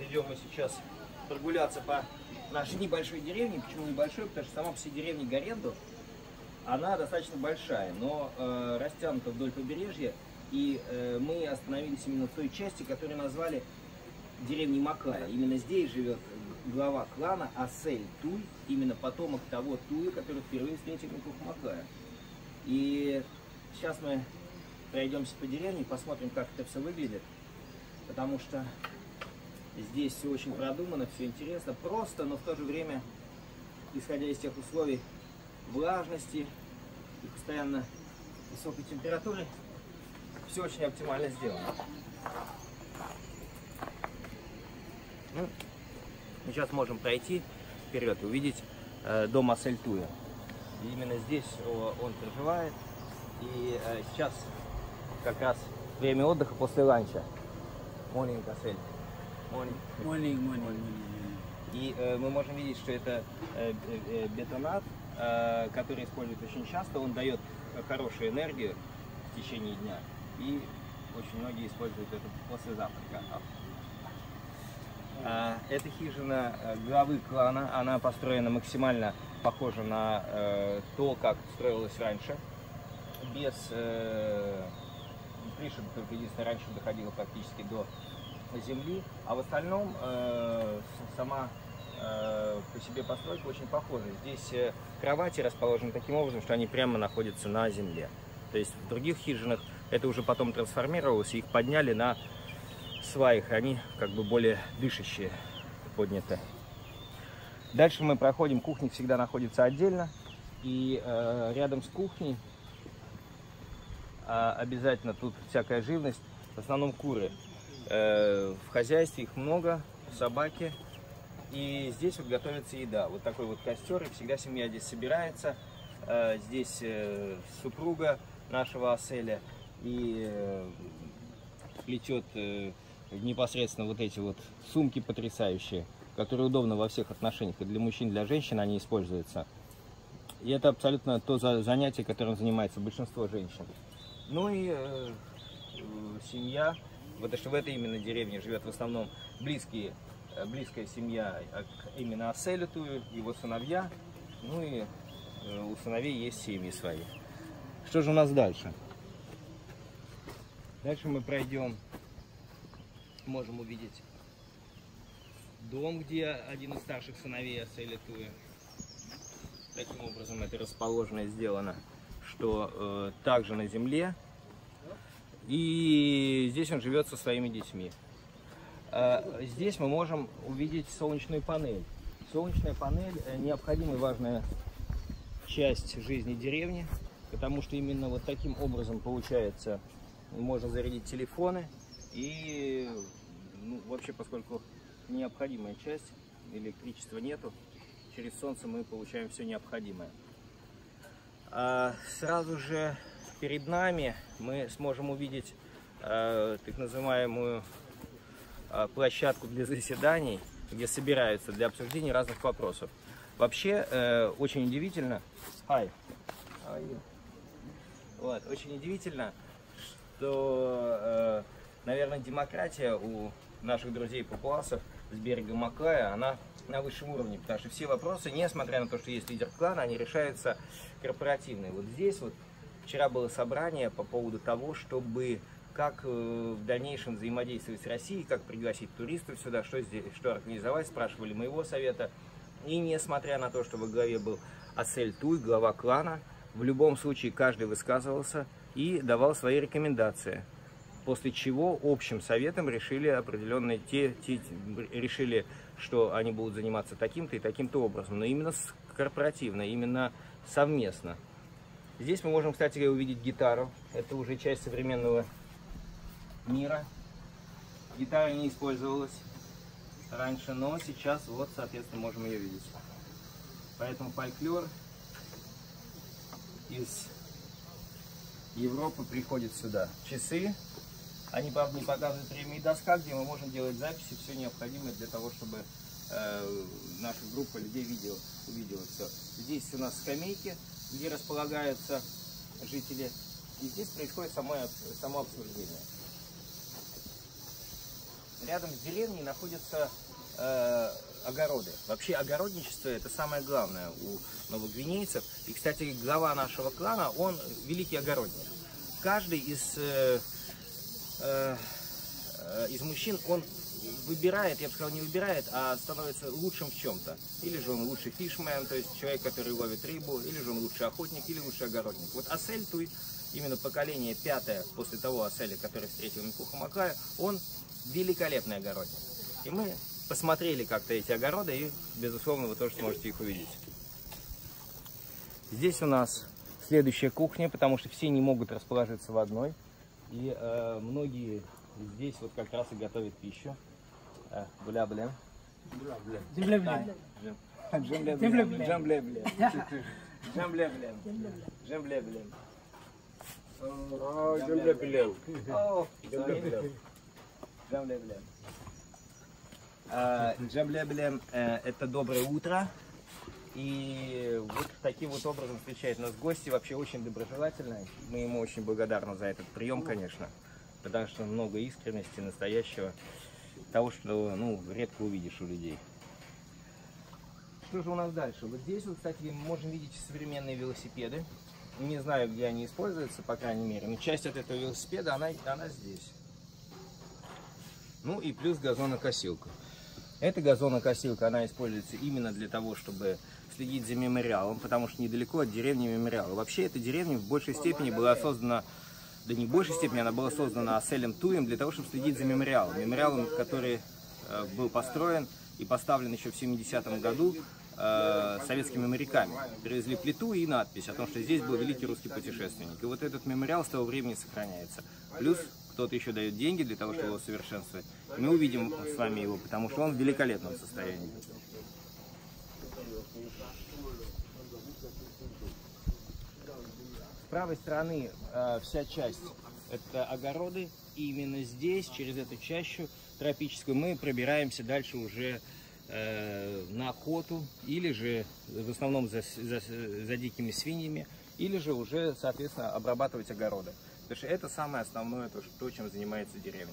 идем мы сейчас прогуляться по нашей небольшой деревне. Почему небольшой? Потому что сама по себе деревня Гаренду, она достаточно большая, но растянута вдоль побережья. И мы остановились именно в той части, которую назвали деревней Макая. Именно здесь живет глава клана Асель Туй, именно потомок того Туя, который впервые встретил Макая. И сейчас мы пройдемся по деревне, посмотрим, как это все выглядит, потому что здесь все очень продумано, все интересно, просто, но в то же время, исходя из тех условий влажности и постоянно высокой температуры, все очень оптимально сделано. Мы сейчас можем пройти вперед и увидеть дом Асель Туя. И именно здесь он проживает. И сейчас как раз время отдыха после ланча. Morning, Асель. Morning. И мы можем видеть, что это бетонат, который используют очень часто. Он дает хорошую энергию в течение дня. И очень многие используют это после завтрака. Эта хижина главы клана, она построена максимально похожа на то, как строилась раньше. Без пришиб, только единственное, раньше доходило практически до земли. А в остальном сама по себе постройка очень похожа. Здесь кровати расположены таким образом, что они прямо находятся на земле. То есть в других хижинах это уже потом трансформировалось, и их подняли на сваях, они как бы более дышащие, подняты. Дальше мы проходим, кухня всегда находится отдельно, и рядом с кухней обязательно тут всякая живность, в основном куры. В хозяйстве их много, собаки, и здесь вот готовится еда. Вот такой вот костер, и всегда семья здесь собирается. Здесь супруга нашего Аселя и плетет непосредственно вот эти вот сумки потрясающие, которые удобны во всех отношениях, и для мужчин, и для женщин они используются. И это абсолютно то занятие, которым занимается большинство женщин. Ну и семья, потому что в этой именно деревне живет в основном близкая семья именно Аселю Тую, его сыновья, ну и у сыновей есть семьи свои. Что же у нас дальше? Дальше мы пройдем, можем увидеть дом, где один из старших сыновей Аселя Туя. Таким образом это расположено и сделано, что также на земле. И здесь он живет со своими детьми. Здесь мы можем увидеть солнечную панель. Солнечная панель – необходимая важная часть жизни деревни, потому что именно вот таким образом получается, можно зарядить телефоны и вообще, поскольку необходимая часть, электричества нету, через солнце мы получаем все необходимое. Сразу же перед нами мы сможем увидеть так называемую площадку для заседаний, где собираются для обсуждения разных вопросов. Вообще очень удивительно, очень удивительно, что, наверное, демократия у наших друзей-папуасов с берега Макая, она на высшем уровне, потому что все вопросы, несмотря на то, что есть лидер клана, они решаются корпоративные. Вот здесь вот вчера было собрание по поводу того, чтобы как в дальнейшем взаимодействовать с Россией, как пригласить туристов сюда, что здесь, что организовать, спрашивали моего совета. И несмотря на то, что во главе был Асель Туй, глава клана, в любом случае каждый высказывался и давал свои рекомендации. После чего общим советом решили определенные решили, что они будут заниматься таким-то и таким-то образом, но именно корпоративно, именно совместно. Здесь мы можем, кстати, увидеть гитару. Это уже часть современного мира. Гитара не использовалась раньше, но сейчас вот, соответственно, можем ее видеть. Поэтому фольклор из Европы приходит сюда. Часы. Они, правда, не показывают время, и доска, где мы можем делать записи, все необходимое для того, чтобы наша группа людей увидела все. Здесь у нас скамейки, где располагаются жители, и здесь происходит само обсуждение. рядом с деревней находятся огороды. Вообще огородничество — это самое главное у новогвинейцев. И, кстати, глава нашего клана, он великий огородник. Каждый из мужчин, он выбирает, я бы сказал, не выбирает, а становится лучшим в чем-то. Или же он лучший фишмен, то есть человек, который ловит рыбу, или же он лучший охотник, или лучший огородник. Вот Асель Туй, именно поколение 5-е после того Аселя, который встретил Микуха Маклая, он великолепный огородник. И мы посмотрели как-то эти огороды, и, безусловно, вы тоже сможете их увидеть. Здесь у нас следующая кухня, потому что все не могут расположиться в одной. И многие здесь вот как раз и готовят пищу. Бля-бля. Джамблеблем — это доброе утро. И вот таким вот образом встречают нас гости, вообще очень доброжелательные. Мы ему очень благодарны за этот прием, конечно, потому что много искренности, настоящего, того, что, ну, редко увидишь у людей. Что же у нас дальше? Вот здесь, вот, кстати, мы можем видеть современные велосипеды. Не знаю, где они используются, по крайней мере, но часть от этого велосипеда, она здесь. Ну и плюс газонокосилка. Эта газонокосилка, она используется именно для того, чтобы следить за мемориалом, потому что недалеко от деревни мемориала. Вообще эта деревня в большей степени была создана, да не в большей степени, она была создана Аселем Туем для того, чтобы следить за мемориалом. Мемориалом, который был построен и поставлен еще в 70-м году советскими моряками. Привезли плиту и надпись о том, что здесь был великий русский путешественник. И вот этот мемориал с того времени сохраняется. Плюс кто-то еще дает деньги для того, чтобы его совершенствовать. Мы увидим с вами его, потому что он в великолепном состоянии. С правой стороны вся часть — это огороды. И именно здесь, через эту чащу тропическую, мы пробираемся дальше уже на охоту, или же в основном за дикими свиньями, или же уже, соответственно, обрабатывать огороды. Потому что это самое основное, то, чем занимается деревня.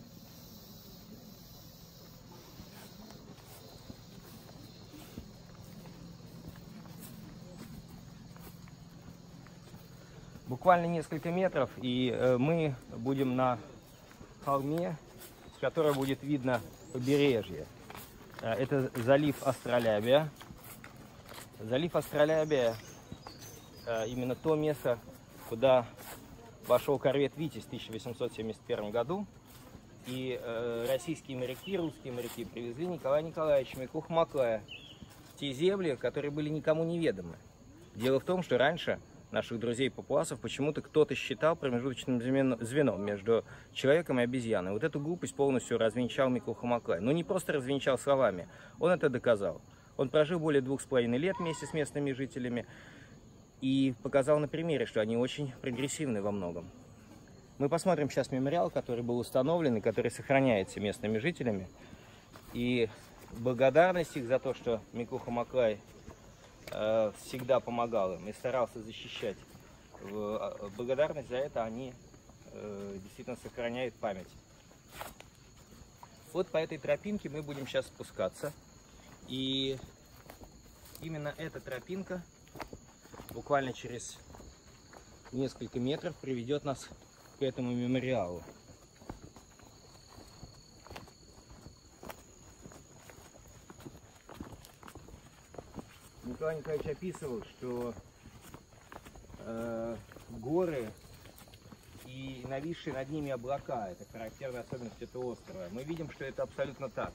Буквально несколько метров, и мы будем на холме, с которого будет видно побережье. Это залив Астролябия. Залив Астролябия именно то место, куда вошел корвет «Витязь» в 1871 году. И российские моряки, русские моряки привезли Николая Николаевича Микуху Маклая в те земли, которые были никому неведомы. Дело в том, что раньше наших друзей-папуасов почему-то кто-то считал промежуточным звеном между человеком и обезьяной. Вот эту глупость полностью развенчал Микуха Маклай. Но не просто развенчал словами, он это доказал. Он прожил более 2,5 лет вместе с местными жителями и показал на примере, что они очень прогрессивны во многом. Мы посмотрим сейчас мемориал, который был установлен и который сохраняется местными жителями. И благодарность их за то, что Микуха Маклай всегда помогал им и старался защищать. Благодарность за это они действительно сохраняют память. Вот по этой тропинке мы будем сейчас спускаться. И именно эта тропинка буквально через несколько метров приведет нас к этому мемориалу. Николай Николаевич описывал, что горы и нависшие над ними облака — это характерная особенность этого острова. Мы видим, что это абсолютно так.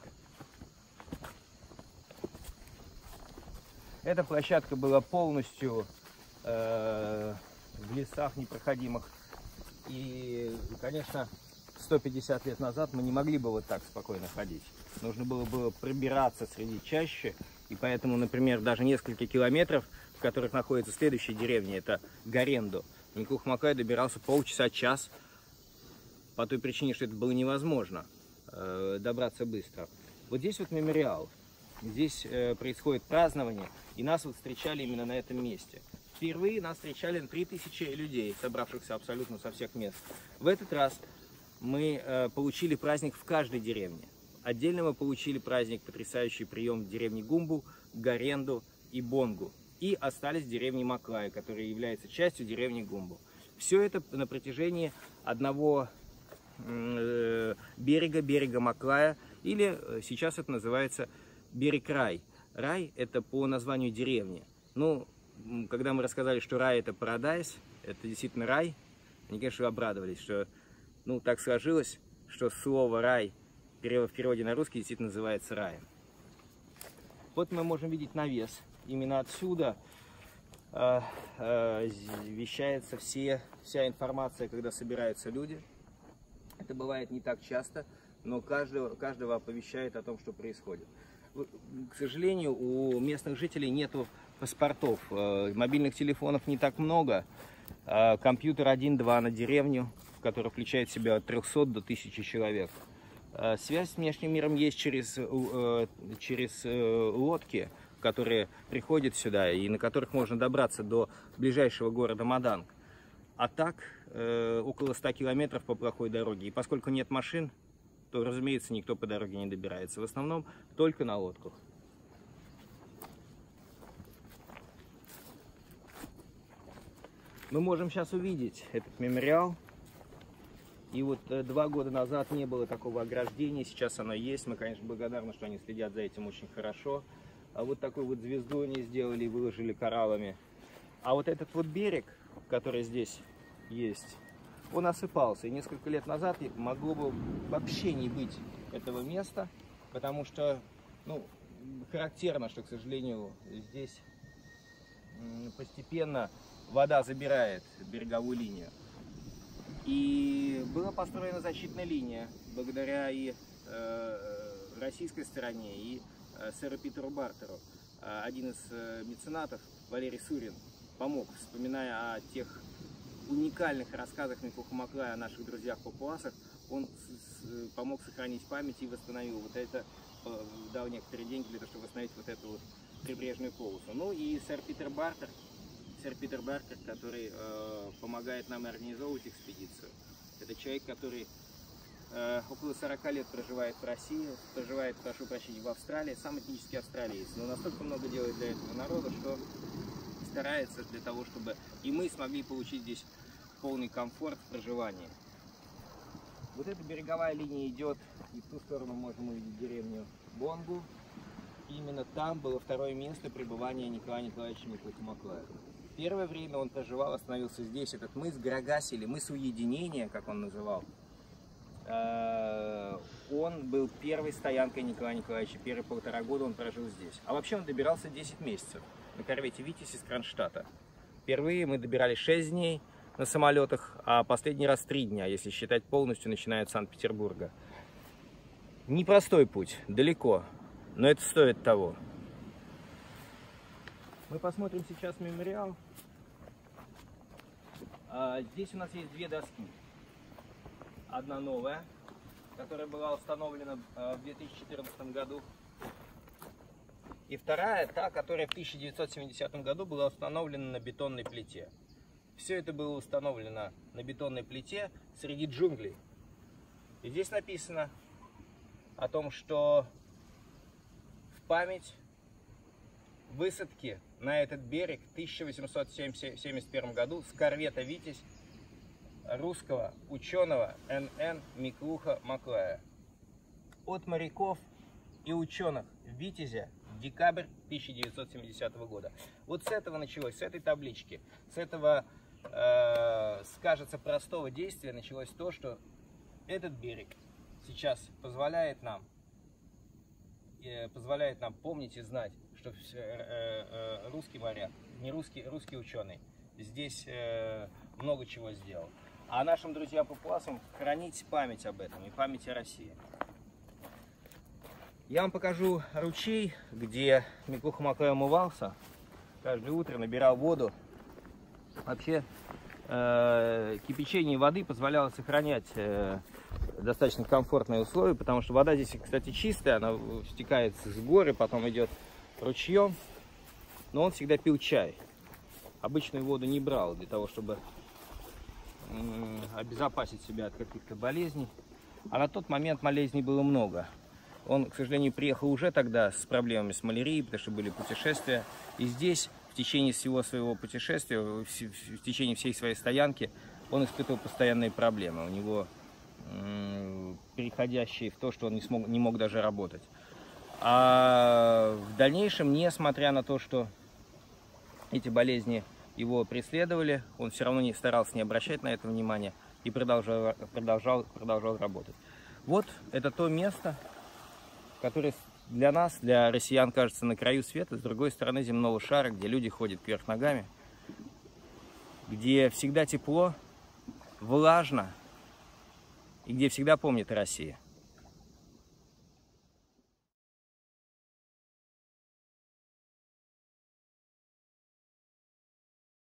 Эта площадка была полностью в лесах непроходимых. И, конечно, 150 лет назад мы не могли бы вот так спокойно ходить. Нужно было пробираться среди чащи. И поэтому, например, даже несколько километров, в которых находится следующая деревня, это Гаренду, Микуха Маклай добирался полчаса-час, по той причине, что это было невозможно добраться быстро. Вот здесь вот мемориал. Здесь происходит празднование, и нас вот встречали именно на этом месте. Впервые нас встречали 3000 людей, собравшихся абсолютно со всех мест. В этот раз мы получили праздник в каждой деревне. Отдельно мы получили праздник, потрясающий прием в деревне Гумбу, Гаренду и Бонгу. И остались в деревне Маклая, которая является частью деревни Гумбу. Все это на протяжении одного берега Маклая, или сейчас это называется берег Рай. Рай — это по названию деревни. Ну, когда мы рассказали, что рай — это парадайз, это действительно рай, они, конечно, обрадовались, что, ну, так сложилось, что слово «рай» в переводе на русский действительно называется раем. Вот мы можем видеть навес. Именно отсюда вещается вся информация, когда собираются люди. Это бывает не так часто, но каждого оповещает о том, что происходит. К сожалению, у местных жителей нету паспортов, мобильных телефонов не так много, компьютер 1-2 на деревню, который включает в себя от 300 до 1000 человек. Связь с внешним миром есть через лодки, которые приходят сюда и на которых можно добраться до ближайшего города Маданг. А так около 100 километров по плохой дороге. И поскольку нет машин, то, разумеется, никто по дороге не добирается. В основном только на лодках. Мы можем сейчас увидеть этот мемориал. И вот 2 года назад не было такого ограждения, сейчас оно есть. Мы, конечно, благодарны, что они следят за этим очень хорошо. А вот такую вот звезду они сделали и выложили кораллами. А вот этот вот берег, который здесь есть, он осыпался. И несколько лет назад могло бы вообще не быть этого места, потому что, ну, характерно, что, к сожалению, здесь постепенно вода забирает береговую линию. И была построена защитная линия благодаря и российской стороне, и сэру Питеру Бартеру. Один из меценатов, Валерий Сурин, помог, вспоминая о тех уникальных рассказах Микоха Маклая о наших друзьях-папуасах. Он помог сохранить память и восстановил вот это, дал некоторые деньги для того, чтобы восстановить вот эту вот прибрежную полосу. Ну и сэр Питер Бартер, который помогает нам организовывать экспедицию. Это человек, который около 40 лет проживает в России, проживает, прошу прощения, в Австралии, сам этнический австралиец, но настолько много делает для этого народа, что старается для того, чтобы и мы смогли получить здесь полный комфорт в проживании. Вот эта береговая линия идет, и в ту сторону можем увидеть деревню Бонгу. И именно там было второе место пребывания Николая Николаевича Микоха Маклая. Первое время он проживал, остановился здесь, этот мыс Грагаси, или мыс Уединения, как он называл. Он был первой стоянкой Николая Николаевича, первые 1,5 года он прожил здесь. А вообще он добирался 10 месяцев на корвете «Витязь» из Кронштадта. Впервые мы добирались 6 дней на самолетах, а последний раз 3 дня, если считать полностью, начиная от Санкт-Петербурга. Непростой путь, далеко, но это стоит того. Мы посмотрим сейчас мемориал. Здесь у нас есть 2 доски. Одна новая, которая была установлена в 2014 году. И вторая, та, которая в 1970 году была установлена на бетонной плите. Все это было установлено на бетонной плите среди джунглей. И здесь написано о том, что в память высадки на этот берег в 1871 году с корвета «Витязь» русского ученого Н.Н. Микоха Маклая. От моряков и ученых «Витязя», декабрь 1970 года. Вот с этого началось, с этой таблички, с этого, скажется, простого действия началось то, что этот берег сейчас позволяет нам помнить и знать, что русский моряк, не русский ученый здесь много чего сделал. А нашим друзьям-папуасам хранить память об этом и память о России. Я вам покажу ручей, где Микоха Маклай умывался. Каждое утро набирал воду. Вообще кипячение воды позволяло сохранять достаточно комфортные условия, потому что вода здесь, кстати, чистая, она стекает с горы, потом идет ручьем. Но он всегда пил чай. Обычную воду не брал для того, чтобы обезопасить себя от каких-то болезней. А на тот момент болезней было много. Он, к сожалению, приехал уже тогда с проблемами с малярией, потому что были путешествия. И здесь, в течение всего своего путешествия, в течение всей своей стоянки, он испытывал постоянные проблемы. У него переходящие в то, что он не мог даже работать. А в дальнейшем, несмотря на то, что эти болезни его преследовали, он все равно старался не обращать на это внимания и продолжал работать. Вот это то место, которое для нас, для россиян, кажется на краю света, с другой стороны земного шара, где люди ходят кверх ногами, где всегда тепло, влажно и где всегда помнят о России.